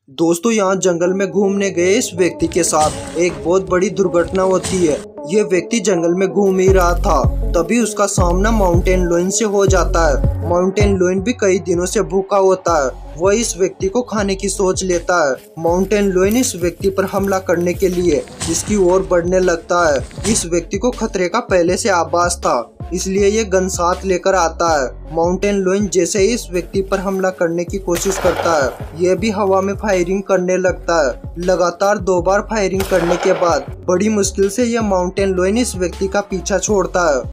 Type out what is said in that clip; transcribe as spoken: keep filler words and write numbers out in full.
दोस्तों यहाँ जंगल में घूमने गए इस व्यक्ति के साथ एक बहुत बड़ी दुर्घटना होती है। ये व्यक्ति जंगल में घूम ही रहा था, तभी उसका सामना माउंटेन लायन से हो जाता है। माउंटेन लायन भी कई दिनों से भूखा होता है। वह इस व्यक्ति को खाने की सोच लेता है। माउंटेन लायन इस व्यक्ति पर हमला करने के लिए इसकी ओर बढ़ने लगता है। इस व्यक्ति को खतरे का पहले से आभास था, इसलिए ये गन साथ लेकर आता है। माउंटेन लायन जैसे ही इस व्यक्ति पर हमला करने की कोशिश करता है, यह भी हवा में फायरिंग करने लगता है। लगातार दो बार फायरिंग करने के बाद बड़ी मुश्किल से यह माउंटेन लायन इस व्यक्ति का पीछा छोड़ता है।